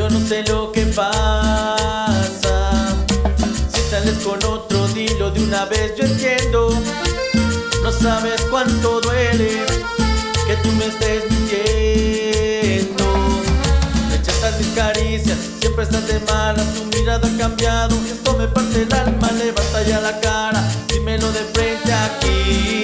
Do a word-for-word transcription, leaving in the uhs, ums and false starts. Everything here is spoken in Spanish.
yo no sé lo que pasa. Si sales con otro, dilo de una vez, yo entiendo. No sabes cuánto duele que tú me estés mintiendo. Rechazas mis caricias, siempre estás de malas. Tu mirada ha cambiado, esto me parte el alma. Levanta ya la cara, dímelo de frente aquí.